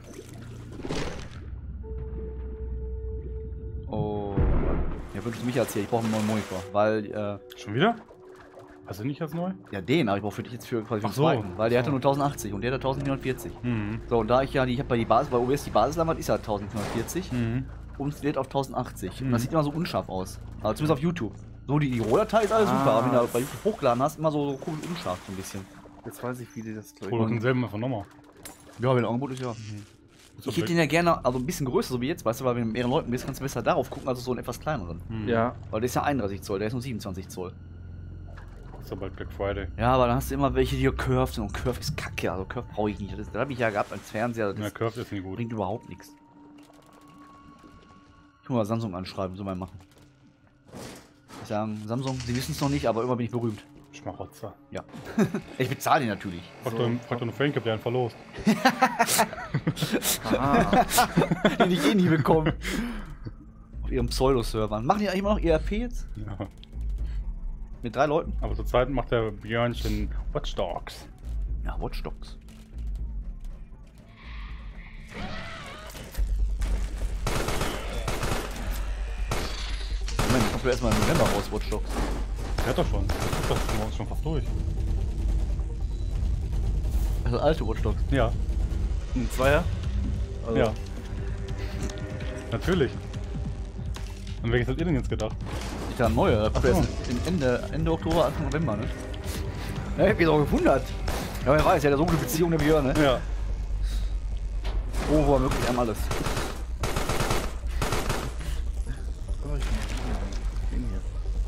Oh. Ja, wünschst du mich erzählen, ich brauche einen neuen Monitor. Weil, äh, Schon wieder? Hast du nicht als neu? ja, den, aber ich brauche für dich jetzt für quasi für Ach den so. zweiten. Weil der Ach so. hatte nur tausendachtzig und der hat tausendvierhundertvierzig. Mhm. So, und da ich ja, die, ich habe bei die Basis, bei O B S die Basisleinwand ist ja tausendvierhundertvierzig. Mhm. Und lädt auf tausendachtzig. Mhm. Und das sieht immer so unscharf aus. Aber zumindest auf YouTube. So, die, die Rohdatei ist alles Ah. super, aber wenn du da bei YouTube hochgeladen hast, immer so, so komisch unscharf so ein bisschen. Jetzt weiß ich, wie die das Hol doch denselben einfach nochmal. Ja, wenn ein Angebot ist, ja. Ich hätte den ja gerne, also ein bisschen größer, so wie jetzt, weißt du, weil wenn du mit mehreren Leuten bist, kannst du besser darauf gucken, als so einen etwas kleineren. Mhm. Ja. Weil der ist ja einunddreißig Zoll, der ist nur siebenundzwanzig Zoll. Ist ja bald Black Friday. Ja, aber dann hast du immer welche, die Curve sind und Curve ist kacke, also Curve brauche ich nicht. Das, das habe ich ja gehabt als Fernseher, das Ja, Curve ist nicht gut. bringt überhaupt nichts. Ich muss mal Samsung anschreiben, so mal machen. Ich sagen, Samsung, sie wissen es noch nicht, aber immer bin ich berühmt. Schmarotzer. Ja. Ich bezahle die natürlich. Frag doch, frag doch nur Frank, ob der einen verlost. Ah. Den ich eh nie bekommen. Auf ihren Pseudo-Servern. Machen die eigentlich immer noch E R P jetzt? Ja. Mit drei Leuten? Aber zurzeit macht der Björnchen Watch Dogs. Ja, Watch Dogs. Moment, kommt ja erstmal im November raus, Watch Dogs. Der hat doch schon. Das ist doch schon fast durch. Also alte Watch Dogs. Ja. Ein Zweier? Also, Ja. Natürlich. Und welches habt ihr denn jetzt gedacht? Ich da neue, da kommt Ach ja so. erst im Ende, Ende Oktober, Anfang November, ne? Ja, ich hab mich auch gewundert. Ja, wer weiß, ja, der so gute Beziehung, der Björn, ne? Ja. Oh, wo er möglich einmal alles. Oh, ich bin hier.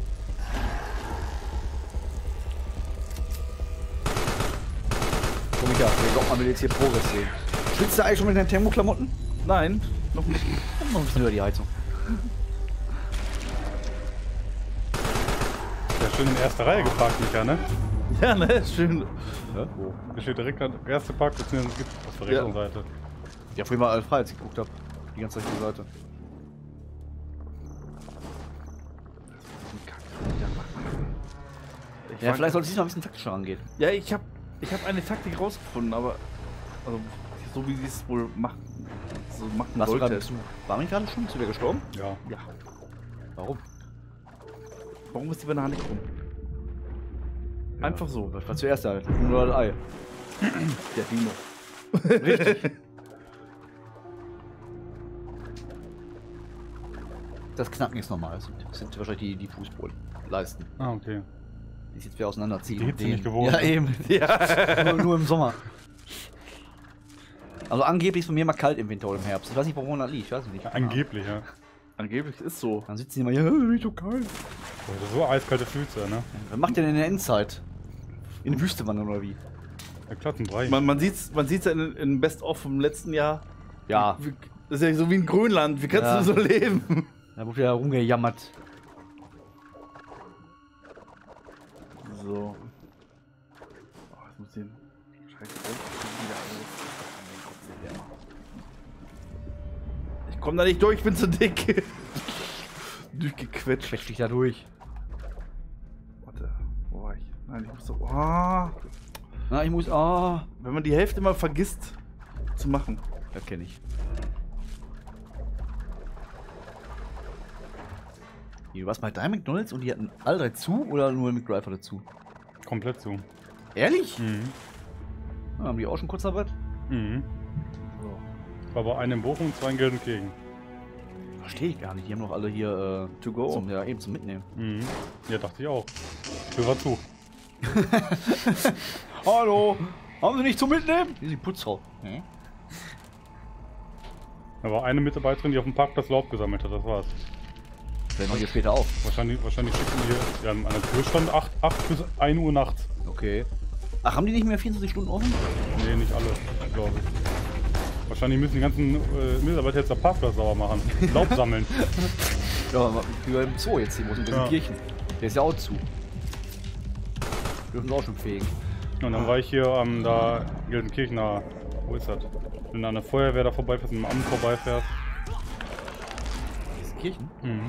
So, Micha, ich glaube, man will jetzt hier Progress sehen. Schwitzt du eigentlich schon mit deinen Thermoklamotten? Nein, noch nicht. Komm noch ein bisschen über die Heizung. Der ist schön in erster Reihe geparkt, Micha, ne? Ja, ne? Schön. Ja, wo? Der steht direkt an der erste Park, beziehungsweise gibt es auf der rechten Ja. Seite. Ja, vorhin mal alle frei, als ich geguckt habe. Die ganze rechte Seite. Ich Ja, war- vielleicht sollte ich noch ein bisschen taktischer rangehen. Ja, ich habe ich hab eine Taktik rausgefunden, aber also, so wie sie es wohl machen, so machen Warst du sollte. gerade zu. War ich gerade schon? Zu dir gestorben? Ja. Ja. Warum? Warum ist die Banane krumm? Einfach so. Was war zuerst da? Huhn oder das Ei? Der Dino. Das Knacken ist normal. Das sind, das sind wahrscheinlich die, die Fußbodenleisten. Ah, okay. Die ich jetzt wieder auseinanderziehen. Die Hitze und nicht den- gewohnt. Ja, eben. Ja. nur, nur im Sommer. Also angeblich ist von mir mal kalt im Winter oder im Herbst. Ich weiß nicht, woran das liegt. Ich weiß nicht. Ja, angeblich, ja. Angeblich ist so. Dann sitzen die immer, ja, nicht so kalt. Also so eiskalte Füße, ne? Was macht ihr denn in der Endzeit? In die Wüste wandern oder wie? Ja, klar, zum Brei. Man, man sieht es man sieht's ja in, in Best-of vom letzten Jahr. Ja, Wie- Das ist ja so wie in Grönland. Wie kannst Ja. du so leben? da wurde ja rumgejammert. So. Oh, jetzt muss ich den Scheiß wieder alles. Ich komm da nicht durch, ich bin zu dick. Durchgequetscht. Schlecht dich da durch. Warte, wo war ich? Nein, ich muss so. Oh, Na, ich muss. Ah. wenn man die Hälfte mal vergisst zu machen. Das kenne ich. Wie, du warst bei drei McDonalds und die hatten alle drei zu oder nur McDrive dazu? Komplett zu. Ehrlich? Mhm. Ja, haben die auch schon Kurzarbeit? Mhm. So. War aber einen in Bochum und zwei in Gelsenkirchen. Verstehe ich gar nicht. Die haben doch alle hier äh, To go. Zum, ja, eben zum Mitnehmen. Mhm. Ja, dachte ich auch. Hör mal zu. Hallo! Haben Sie nicht zum Mitnehmen? Hier ist die Putzfrau. Hm? Da war eine Mitarbeiterin, die auf dem Parkplatz Laub gesammelt hat, das war's. Stellen wir hier später auf. Wahrscheinlich, wahrscheinlich schicken die hier, ja, an der Tür stand acht bis ein Uhr nachts. Okay. Ach, haben die nicht mehr vierundzwanzig Stunden offen? Nee, nicht alle, glaube ich. Wahrscheinlich müssen die ganzen äh, Mitarbeiter jetzt den Parkplatz sauber machen. Laub sammeln. Ja, für im Zoo jetzt hier, wo sind Ja. Kirchen? Der ist ja auch zu. Dürfen sie auch schon fegen. Und dann war ich hier am da Gelsenkirchener, wo ist das? Wenn du an der Feuerwehr da vorbeifährst, mit dem Amt vorbeifährst. Kirchen? Mhm.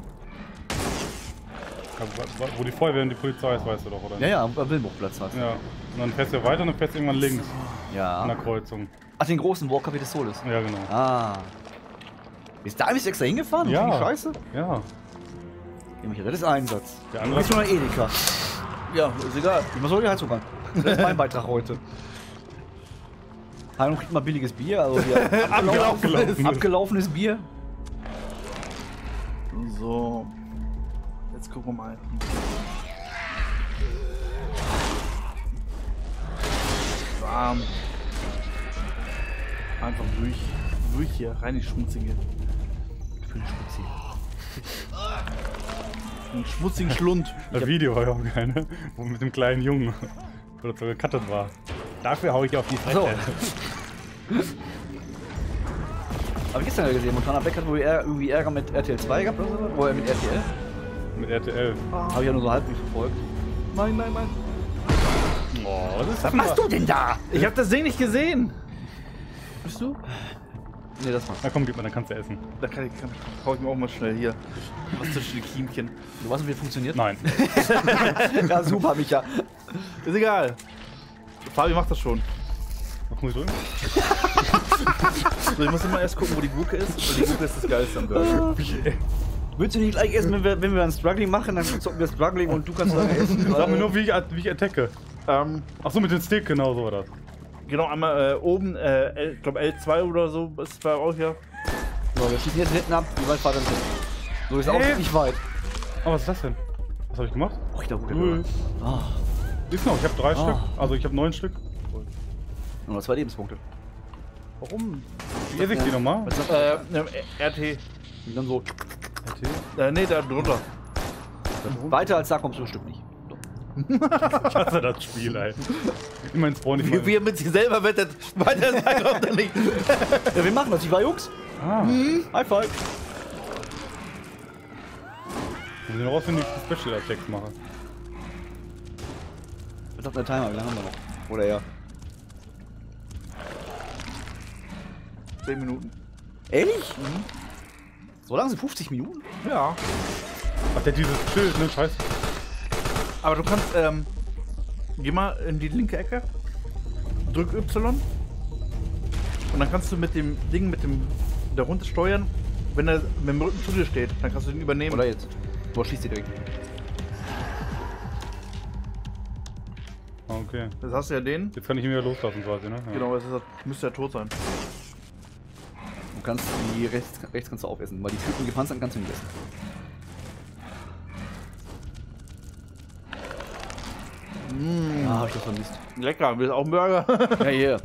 Ja, wo- wo die Feuerwehr und die Polizei ist, weißt du doch, oder? Ja, ja, am Willenbruchplatz hast du. Ja. Und dann fährst du weiter und dann fährst du irgendwann links an der Ja. Kreuzung. Ach, den großen Walk Café des Todes. Ja, genau. Ah. Ist da bist du extra hingefahren? Ja. Die Scheiße? Ja. Ja, das ist Einsatz. Der Du andere bist schon ein Edeka. Ja, ist egal. Ich mach so die Heizung an. Das ist mein Beitrag heute. Heilung kriegt mal billiges Bier, also hier abgelaufenes, Abgelaufenes. abgelaufenes Bier. So. Jetzt gucken wir mal. Warm. Einfach durch. Durch hier. Rein die schmutzige. Für den Spezi. Einen schmutzigen Schlund. Das Video war ja auch geil, ne? Wo mit dem kleinen Jungen, wo das so gecuttet war. Dafür hau ich auf die Fresse. So. Hab ich gestern ja gesehen, Montana Beck hat wohl eher irgendwie Ärger mit R T L zwei gehabt oder so? Oder mit R T L? Mit R T L. Hab ich ja nur so halb nicht verfolgt. Nein, nein, nein. Oh, was ist Was machst du denn da? Ich hab das Ding nicht gesehen. Bist du? Nee, das war's. Na komm, gib mal, dann kannst du essen. Da kann ich, kann, hau ich mir auch mal schnell hier. Was zwischen die Kiemchen. Du weißt, wie das funktioniert? Nein. Ja, super, Micha. Ist egal. Fabi macht das schon. Was muss ich drücken? So, ich muss immer erst gucken, wo die Gurke ist. Und die Gurke ist das Geilste am Burger. Willst du nicht gleich essen, wenn wir, wenn wir ein Struggling machen, dann zocken wir Struggling und du kannst dann essen? Sag mir nur, wie ich, wie ich attacke. Ähm, Achso, mit dem Stick, genau so war das. genau, einmal äh, oben, äh, L, ich glaube L zwei oder so ist bei euch ja. So, wir schießen jetzt hinten ab. Wie weit war denn hin? So ist auch Hey. nicht weit. Oh, was ist das denn? Was habe ich gemacht? Oh, ich glaube, Null. Ah, Ist noch, ich habe drei Ah. Stück. Also ich habe neun Stück. nur noch zwei Lebenspunkte. Warum? Wie esse ich die nochmal? Was sagt Äh, ne, R T. Und dann so. Äh, nee, da drunter. Weiter als da kommst du bestimmt nicht. Ich hasse das Spiel, ey. Immer ins Spawn nicht Wie, mal. wie er mit sich selber wettet. Weiter sagt er auch nicht. Ja, wir machen das, die war Jungs. Ah. High five. Ich muss rausfinden, wie ich Special Attacks mache. Was sagt der Timer? Wie lange haben wir noch? Oder ja. zehn Minuten. Ehrlich? So lange sind fünfzig Minuten? Ja. Ach, der hat dieses Schild, ne? Scheiße. Aber du kannst, ähm, geh mal in die linke Ecke, drück Y und dann kannst du mit dem Ding, mit dem darunter steuern, wenn er mit dem Rücken zu dir steht, dann kannst du den übernehmen. Oder jetzt? Boah, schießt die direkt. Ah, okay. Das hast du ja den. Jetzt kann ich ihn wieder loslassen quasi, ne? Ja. Genau, das ist, müsste ja tot sein. Du kannst die rechts, rechts kannst du aufessen, weil die Typen gepanzert kannst du nicht essen. Mmh. Ah, hab ich das vermisst. Lecker, willst du auch einen Burger? Ja, hier.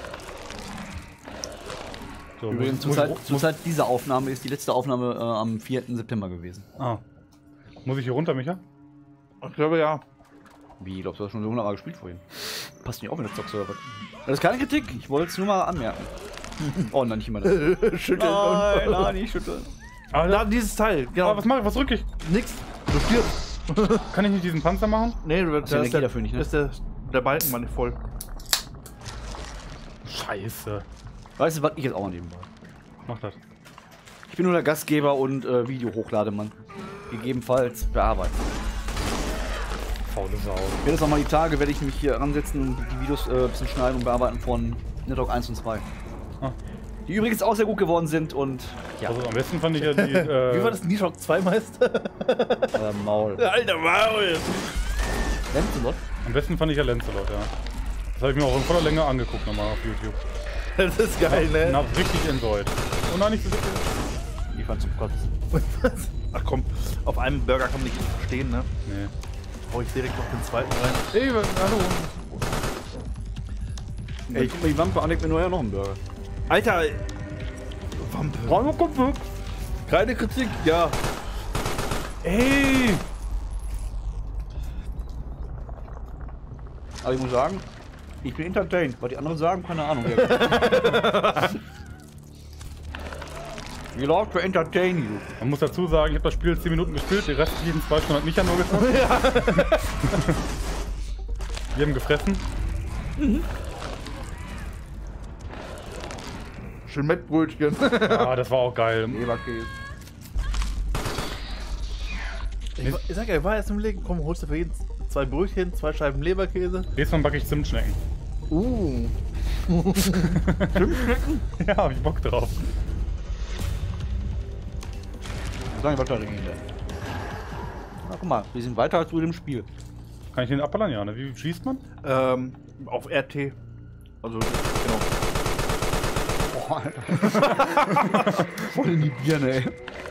So, Übrigens, zur muss, Zeit, muss, zur Zeit dieser Aufnahme ist die letzte Aufnahme äh, am vierten September gewesen. ah. Muss ich hier runter, Micha? Ich glaube ja. Wie, glaubst du, hast schon so hundertmal gespielt vorhin? Passt nicht auf, wenn das zockst oder was? Das ist keine Kritik, ich wollte es nur mal anmerken. Oh, nein, nicht immer das. Schütteln Nein, und. nein, nicht schütteln. Ah, Da, dieses Teil, genau. ah, was mache ich? Was drücke ich? Nix. Du stirbst. Kann ich nicht diesen Panzer machen? Nee, du Hast du Energie der, dafür nicht, ne? ist der, der Balken war nicht voll. Scheiße. Weißt du, was ich jetzt auch nebenbei? Mach das. Ich bin nur der Gastgeber und äh, Video-Hochlademann. Gegebenenfalls bearbeiten. Faule Sau. Ich werde jetzt noch mal die Tage, werde ich mich hier ransetzen und die Videos äh, ein bisschen schneiden und bearbeiten von Netdog eins und zwei. Ah. Die übrigens auch sehr gut geworden sind und ja, Also am besten fand ich ja die. Äh, Wie war das Nidhogg zwei Meister? äh, Maul. Alter Maul! Lancelot? Am besten fand ich ja Lancelot, ja. Das habe ich mir auch in voller Länge angeguckt nochmal auf YouTube. Das ist geil, ne? Und hab's richtig enjoyed. Und auch nicht so wirklich. Die Ich fand zum Kotzen. Ach komm, auf einem Burger kann man nicht stehen, ne? Nee. Hau ich direkt noch den zweiten rein. Ey, hallo. Ey, guck mal, die Wampe anlegt mir nur ja noch einen Burger. Alter! Wampe. Räume kommt weg. Keine Kritik, ja. Ey! Aber ich muss sagen, ich bin entertained. Was die anderen sagen, keine Ahnung. Wie läuft für entertain you? Man muss dazu sagen, ich habe das Spiel zehn Minuten gespielt, die restlichen zwei Stunden hat Micha nur gezockt. Ja. Wir haben gefressen. Mhm. Schön Mettbrötchen. Ah, das war auch geil. Leberkäse. Ich, ich sag ja, ich war erst im Legen, komm, holst du für jeden zwei Brötchen, zwei Scheiben Leberkäse. Nächstes Mal backe ich Zimtschnecken. Uh. Zimtschnecken? Ja, hab ich Bock drauf. Sagen Batterien. Na guck mal, wir sind weiter als du im Spiel. Kann ich den abballern? Ja, ne? Wie schießt man? Ähm, auf R T. Also, genau. Boah, Alter. Voll in die Birne, ey.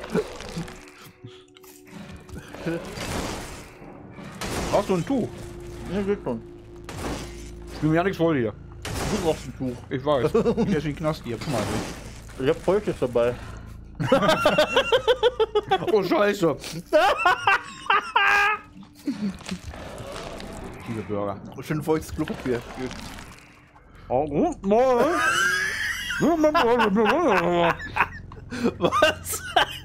Brauchst du ein Tuch? Ja, geht schon. Ich bin mir ja nichts voll hier. Du brauchst ein Tuch. Ich weiß. Ich esse den Knast hier. Guck mal. Ich hab Feuchtes dabei. Oh, Scheiße. Diese Burger. Schön feuchtes Klopapier. Oh, gut, moin. Was?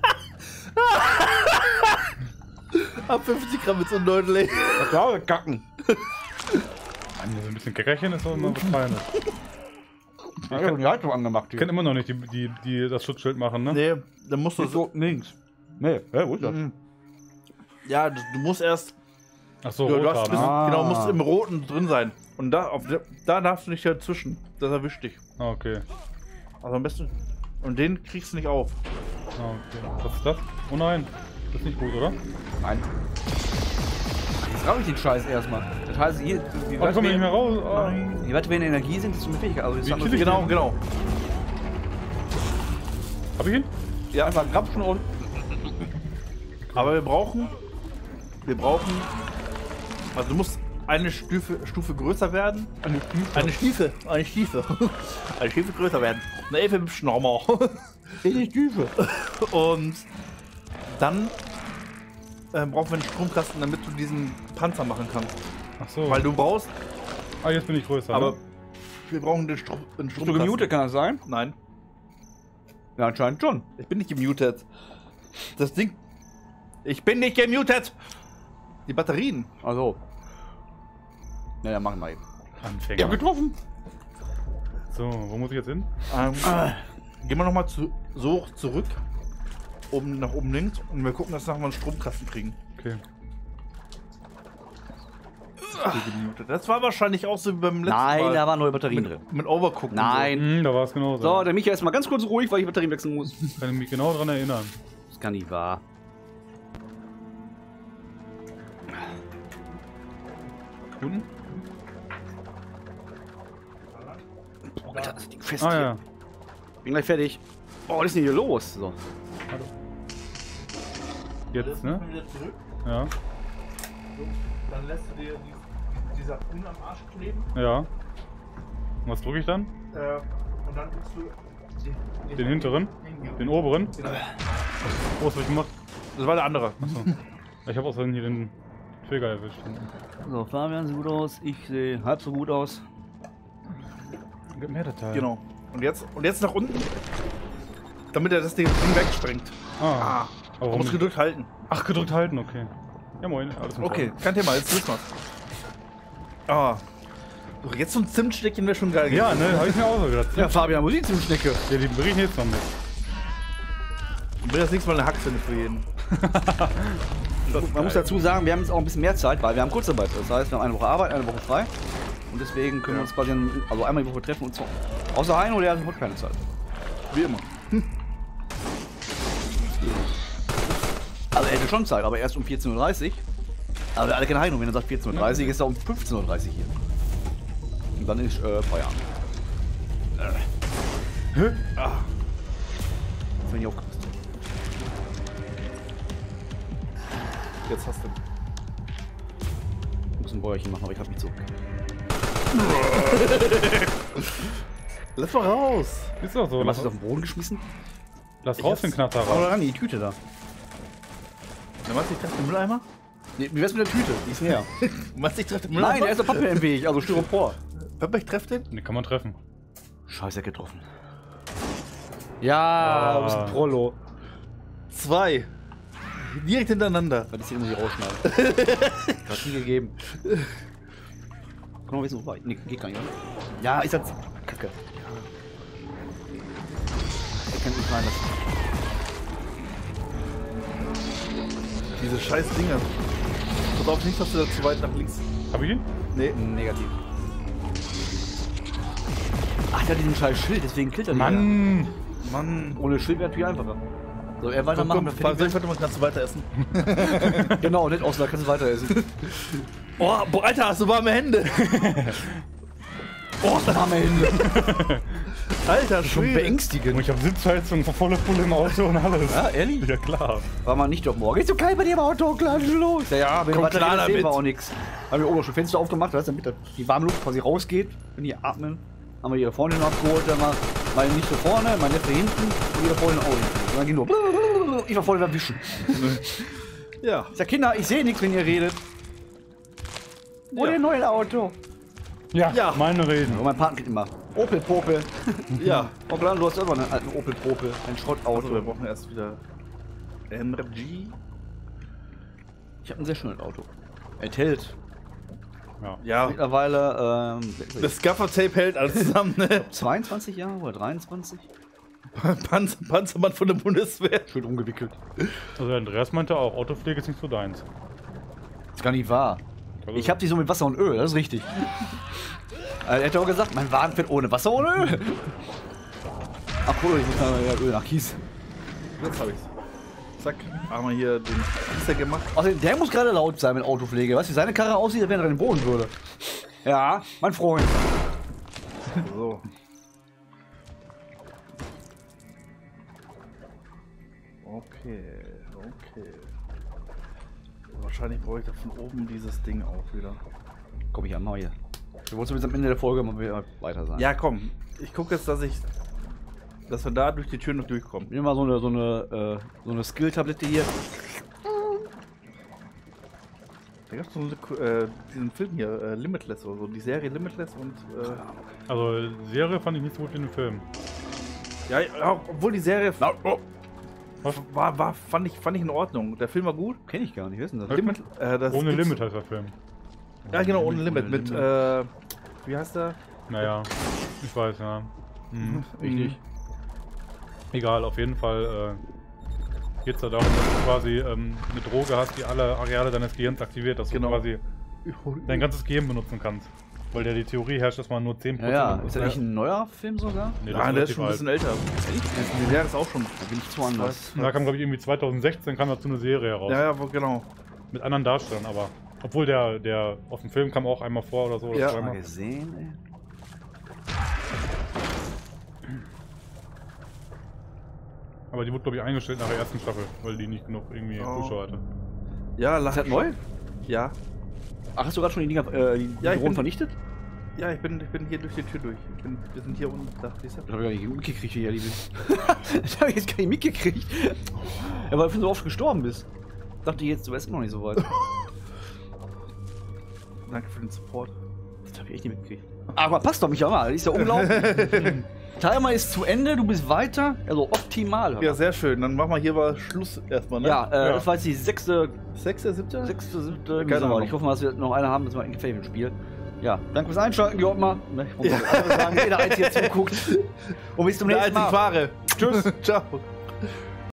Ab fünfzig Gramm mit so einem Neudeling. Das war aber kacken. Mann, so ein bisschen Geckerchen ist doch immer was Feines. Ich hab die Heizung angemacht Ich hier. kann immer noch nicht die, die, die das Schutzschild machen, ne? Nee, dann musst du Ist so. so links. Nee, hä, wo ist das? Mhm. Ja, du, du musst erst. Ach so, du, du rot hast haben. bisschen, Ah. Genau, musst im Roten drin sein. Und da, auf, der- da darfst du nicht dazwischen. Das erwischt dich. Ah, okay. Also am besten. Und den kriegst du nicht auf. Ah, okay. Was ist das? Oh nein. Das ist nicht gut, oder? Nein. Jetzt rauche ich den Scheiß erstmal. Das heißt, hier, wie Oh, weit komm wir, nicht mehr raus. Ah. wie weit wir in Energie sind, desto mehr Fähigkeit. Also das Wie ist kill ich Genau, genau. Hab ich ihn? ja, einfach grapschen und. Aber wir brauchen. Wir brauchen. Also du musst eine Stufe, Stufe größer werden. Eine Stiefel. Eine Stiefel. Eine Stiefel. Eine Stiefel größer werden. Eine Elfe mit Schnormer. Eine Stiefel. Und dann äh, brauchen wir einen Stromkasten, damit du diesen Panzer machen kannst. Ach so. Weil du brauchst. Ah, jetzt bin ich größer. Aber ne? wir brauchen den, Strom, den Bist du Stromkasten. gemutet, kann das sein? Nein, Ja, anscheinend schon. ich bin nicht gemutet. Das Ding. Ich bin nicht gemutet! Die Batterien. Also. Na ja, machen wir eben. Anfänger. getroffen. So, wo muss ich jetzt hin? Ähm, Gehen wir nochmal zu, so hoch zurück. Oben nach oben links. Und wir gucken, dass wir einen Stromkasten kriegen. Okay. Die gemutet. Das war wahrscheinlich auch so wie beim letzten Nein, Mal. da waren neue Batterien drin. Mit, mit Overcook. und Nein. Hm, da war es genauso. So, der Michael ist mal ganz kurz ruhig, weil ich Batterien wechseln muss. Kann ich mich genau dran erinnern. Das kann nicht wahr. Unten? Oh, Alter, das Ding fest Ah hier. ja. Bin gleich fertig. Oh, was ist denn hier los? So. Jetzt, ne? Wieder zurück. Ja. Dann lässt du dir die, dieser Grün am Arsch kleben. Ja. Und was drücke ich dann? Äh, und dann drückst du den, Den hinteren? Den oberen? Genau. Oh, was hab ich gemacht? Das war der andere. Ich habe auch so hier den Trigger erwischt. So, Fabian sieht gut aus. Ich sehe halb so gut aus. Gib mehr Datei. Genau. Und jetzt, und jetzt nach unten, damit er das Ding wegsprengt. Ah. Ah, Aber du warum musst nicht? gedrückt halten. Ach, gedrückt halten, okay. Ja, moin. Alles in Okay, Ordnung. kein Thema, jetzt wissen wir's. Ah. Doch, jetzt so ein Zimtsteckchen wäre schon geil. Ja, ne, hab ich mir auch so gedacht. Ja, Fabian, Musik zum Schnecke. Ja, die bringe ich jetzt noch mit. Ich will das nächste Mal eine Haxe für jeden. Man muss dazu sagen, wir haben jetzt auch ein bisschen mehr Zeit, weil wir haben Kurzarbeit. Das heißt, wir haben eine Woche Arbeit, eine Woche frei. Und deswegen können wir uns quasi an, also einmal die Woche treffen und zocken. Außer Heino, der hat heute keine Zeit. Wie immer. Also er hätte schon Zeit, aber erst um vierzehn Uhr dreißig. Aber der alle keine Heino, wenn er sagt vierzehn Uhr dreißig, ist er um fünfzehn Uhr dreißig hier. Und dann ist äh, Feierabend. Äh. Hä? Ah. Das bin ich aufgepasst. Jetzt hast du. Ich muss ein Bäuerchen machen, aber ich hab nicht so. Lass mal raus. Ist doch so. Hast Lass, du es auf den Boden geschmissen? lass raus den Knatter Hau raus. da ran, die Tüte da. Dann machst du dich den Mülleimer? Nee, wie wär's mit der Tüte? Die ist näher. Machst du dich den Mülleimer? Nein, der ist doch Pappe im Weg, also Styropor. Papa, ich treff den? Den kann man treffen. Scheiße, getroffen. Ja, du bist ein Prollo. Zwei. Direkt hintereinander. Das ist hier, muss ich rausschneiden. Hat nie gegeben. Kann man wissen, wo war ich? Nee, geht gar nicht. Oder? Ja, ist das. Kacke. Ich kann nicht rein lassen. Diese scheiß Dinger. Pass auf nicht, dass du da zu weit nach links. Hab ich ihn? Nee. Negativ. Ach, der hat diesen scheiß Schild, deswegen killt er nicht. Mann! Mann. Ohne Schild wäre natürlich einfacher. So, er weitermachen. Komm, komm, soll ich mal kannst du weiter essen? Genau, nicht aus, da kannst du weiter essen. Oh, boah, Alter, hast du warme Hände? Oh, da haben wir Hände. Alter, Schon Schwede. beängstigend. Und ich hab Sitzheizung, volle Pulle im Auto und alles. Ja, ehrlich? Ja, klar. War mal nicht doch morgen. Ist so geil bei dir im Auto, klar, los. Ja, ja, wenn Komm du weiter klar redest, sehen damit. wir auch nichts. Haben wir oben schon Fenster aufgemacht, weißt du, damit die warme Luft quasi rausgeht, wenn die atmen. Haben wir ihre Freundin abgeholt, dann mal meine Nichte vorne, meine Neffe hinten und ihre Freundin auch hinten. Und dann ging nur, ich war voll erwischen. Ja. Ich sag, Kinder, ich sehe nichts, wenn ihr redet. Wo Ja. denn neue Auto? Ja, Ja. meine Reden. Und mein Partner geht immer. Opel Popel. Ja. Onkel, du hast immer einen alten Opel Popel, ein Also, Schrottauto. wir brauchen erst wieder Energy. Ich habe ein sehr schönes Auto. Enthält Ja. Ja. mittlerweile ähm, Das Gaffer-Tape hält alles zusammen, ne? zweiundzwanzig Jahre oder dreiundzwanzig? Panzer, Panzermann von der Bundeswehr. Schön umgewickelt. Also der Andreas meinte auch, Autopflege ist nicht so deins. Ist gar nicht wahr. Also, Ich hab die so mit Wasser und Öl, das ist richtig. Er hätte auch gesagt, mein Wagen fährt ohne Wasser und Öl. Ach cool, ich muss mal Öl nach Kies. Jetzt hab ich's. Zack, haben wir hier den Gießer gemacht. Außerdem, der muss gerade laut sein mit Autopflege. Weißt du, wie seine Karre aussieht, wenn er drin wohnen würde? Ja, mein Freund. So. Okay, okay. Wahrscheinlich brauche ich da von oben dieses Ding auch wieder. Komm ich an, mal hier. Wir wollen bis am Ende der Folge mal wieder weiter sein. Ja, komm. Ich gucke jetzt, dass ich. dass wir da durch die Tür noch durchkommen. Nehmen wir mal so eine, so eine, äh, so eine Skill-Tablette hier. Da gab es so eine, äh, diesen Film hier, äh, Limitless oder so, die Serie Limitless und. Äh, also Serie fand ich nicht so gut wie den Film. ja, ja, obwohl die Serie. Na, oh. Was? War, war, fand, ich, fand ich in Ordnung. Der Film war gut. Kenn ich gar nicht, wer ist denn das? Limit, äh, das Ohne gibt's- Limit heißt der Film. Ja, genau, ohne Limit. Ohne Mit, Limit. äh, wie heißt der? Naja, ich weiß, ja. Mhm. Richtig. Egal, auf jeden Fall äh, geht es da darum, dass du quasi ähm, eine Droge hast, die alle Areale deines Gehirns aktiviert, dass Genau. du quasi dein ganzes Gehirn benutzen kannst. Weil ja die Theorie herrscht, dass man nur zehn Ja, Prozent ja. benutzt. Ist das nicht ein neuer Film sogar? Nee, Ja, der ist relativ schon ein alt. bisschen älter. Das- Die Serie ist auch schon. Da bin ich zu anders. Da kam, glaube ich, irgendwie zweitausendsechzehn kam dazu eine Serie heraus. Ja, ja, wo- genau. Mit anderen Darstellern, aber. Obwohl der, der aus dem Film kam auch einmal vor oder so. Oder Ja. Mal zweimal. gesehen, ey. Aber die wurde, glaube ich, eingestellt nach der ersten Staffel, weil die nicht genug irgendwie Oh. Zuschauer hatte. Ja, lach Ist das neu? Ja. Ach, hast du gerade schon die Dinger, äh, die, die Ja, ich Drohnen bin- vernichtet? Ja, ich bin, ich bin hier durch die Tür durch. Ich bin, wir sind hier unten. Da, siehst du? Das hab ich gar nicht mitgekriegt, wie ehrlich bin. Das hab ich jetzt gar nicht mitgekriegt. Ja, weil du so oft gestorben bist. Dachte ich jetzt, du wärst immer noch nicht so weit. Danke für den Support. Das hab ich echt nicht mitgekriegt. Aber passt doch, mich mal, das ist ja unglaublich. Timer ist zu Ende, du bist weiter. Also optimal. hör Ja, mal. sehr schön. Dann machen wir hier mal Schluss erstmal, ne? Ja, äh, Ja. das war jetzt die sechste, Sechster, siebter? sechste, siebte, Keine Keine Ahnung. Ich hoffe mal, dass wir noch eine haben, dass wir ein gefällt Spiel. Ja, danke fürs Einschalten, Georg mal. Ne, ich muss noch sagen, jeder eins hier zuguckt. Und bis zum Der nächsten einzig Mal. wahre. Tschüss. Ciao.